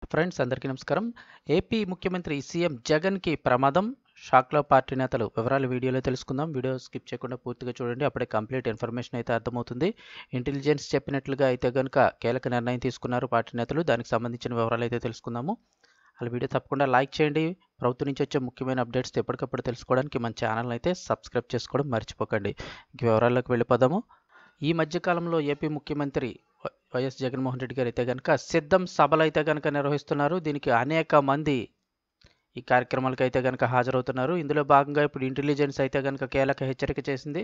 Friends అందరికీ నమస్కారం. AP ముఖ్యమంత్రి సీఎం జగన్కి ప్రమాదం, షాక్లో పార్టీ నేతలు. వివరాలు వీడియోలో తెలుసుకుందాం. వీడియో స్కిప్ చేయకుండా పూర్తిగా చూడండి, అప్పుడే కంప్లీట్ ఇన్ఫర్మేషన్ అయితే అర్థమవుతుంది. ఇంటెలిజెన్స్ చెప్పినట్లుగా అయితే కనుక కీలక నిర్ణయం తీసుకున్నారు పార్టీ నేతలు. దానికి సంబంధించిన వివరాలు అయితే తెలుసుకుందాము. అలా వీడియో తప్పకుండా లైక్ చేయండి. ప్రభుత్వం నుంచి వచ్చే ముఖ్యమైన అప్డేట్స్ ఎప్పటికప్పుడు తెలుసుకోవడానికి మన ఛానల్ అయితే సబ్స్క్రైబ్ చేసుకోవడం మర్చిపోకండి. ఇంక వివరాల్లోకి వెళ్ళిపోదాము. ఈ మధ్యకాలంలో ఏపీ ముఖ్యమంత్రి వైఎస్ జగన్మోహన్ రెడ్డి గారు అయితే కనుక సిద్ధం సభలు అయితే కనుక నిర్వహిస్తున్నారు. దీనికి అనేక మంది ఈ కార్యక్రమాలకు అయితే కనుక హాజరవుతున్నారు. ఇందులో భాగంగా ఇప్పుడు ఇంటెలిజెన్స్ అయితే కనుక కీలక హెచ్చరిక చేసింది.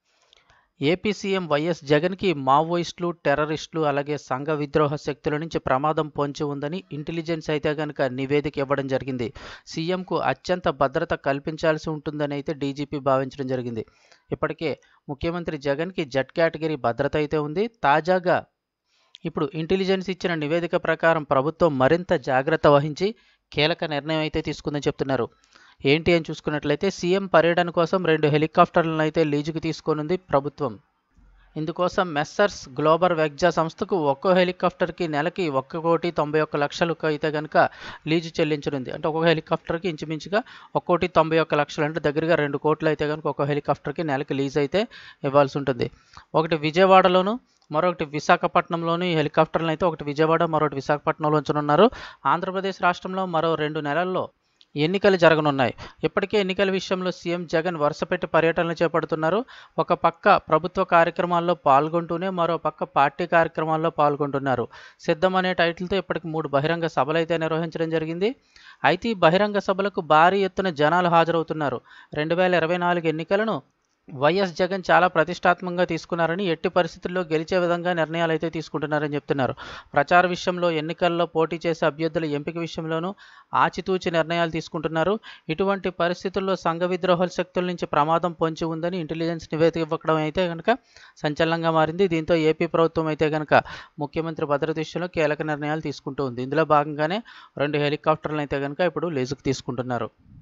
ఏపీ సీఎం వైఎస్ జగన్కి మావోయిస్టులు, టెర్రరిస్టులు అలాగే సంఘ విద్రోహ శక్తుల నుంచి ప్రమాదం పొంచి ఉందని ఇంటెలిజెన్స్ అయితే కనుక నివేదిక ఇవ్వడం జరిగింది. సీఎంకు అత్యంత భద్రత కల్పించాల్సి ఉంటుందని అయితే డీజీపీ భావించడం జరిగింది. ఇప్పటికే ముఖ్యమంత్రి జగన్కి జెడ్ కేటగిరీ భద్రత అయితే ఉంది. తాజాగా ఇప్పుడు ఇంటెలిజెన్స్ ఇచ్చిన నివేదిక ప్రకారం ప్రభుత్వం మరింత జాగ్రత్త వహించి కీలక నిర్ణయం అయితే తీసుకుందని చెప్తున్నారు. ఏంటి అని చూసుకున్నట్లయితే సీఎం పర్యటన కోసం 2 హెలికాప్టర్లను అయితే లీజుకు తీసుకోనుంది ప్రభుత్వం. ఇందుకోసం మెస్సర్స్ గ్లోబల్ వెగ్జా సంస్థకు ఒక్కో హెలికాప్టర్కి నెలకి 1,91,00,000 అయితే కనుక లీజు చెల్లించనుంది. అంటే ఒక్కొక్క హెలికాప్టర్కి ఇంచుమించుగా 1,91,00,000 అంటే దగ్గరగా 2 కోట్లు అయితే కనుక ఒక్కో హెలికాప్టర్కి నెలకి లీజ్ అయితే ఇవ్వాల్సి ఉంటుంది. ఒకటి విజయవాడలోను, మరొకటి విశాఖపట్నంలోని ఈ హెలికాప్టర్లను అయితే ఒకటి విజయవాడ, మరొకటి విశాఖపట్నంలో ఉంచనున్నారు. ఆంధ్రప్రదేశ్ రాష్ట్రంలో మరో 2 నెలల్లో ఎన్నికలు జరగనున్నాయి. ఇప్పటికే ఎన్నికల విషయంలో సీఎం జగన్ వరుసపెట్టి పర్యటనలు చేపడుతున్నారు. ఒక పక్క ప్రభుత్వ కార్యక్రమాల్లో పాల్గొంటూనే మరో పక్క పార్టీ కార్యక్రమాల్లో పాల్గొంటున్నారు. సిద్ధం అనే టైటిల్తో ఇప్పటికి 3 బహిరంగ సభలు అయితే నిర్వహించడం జరిగింది. అయితే ఈ బహిరంగ సభలకు భారీ ఎత్తున జనాలు హాజరవుతున్నారు. 2024 ఎన్నికలను వైఎస్ జగన్ చాలా ప్రతిష్టాత్మకంగా తీసుకున్నారని, ఎట్టి పరిస్థితుల్లో గెలిచే విధంగా నిర్ణయాలు అయితే తీసుకుంటున్నారని చెప్తున్నారు. ప్రచార విషయంలో, ఎన్నికల్లో పోటీ చేసే అభ్యర్థుల ఎంపిక విషయంలోనూ ఆచితూచి నిర్ణయాలు తీసుకుంటున్నారు. ఇటువంటి పరిస్థితుల్లో సంఘ విద్రోహ శక్తుల నుంచి ప్రమాదం పొంచి ఉందని ఇంటెలిజెన్స్ నివేదిక ఇవ్వడం అయితే కనుక సంచలనంగా మారింది. దీంతో ఏపీ ప్రభుత్వం అయితే కనుక ముఖ్యమంత్రి భద్రత విషయంలో కీలక నిర్ణయాలు తీసుకుంటూ ఉంది. ఇందులో భాగంగానే 2 హెలికాప్టర్లను అయితే కనుక ఇప్పుడు లీజుకు తీసుకుంటున్నారు.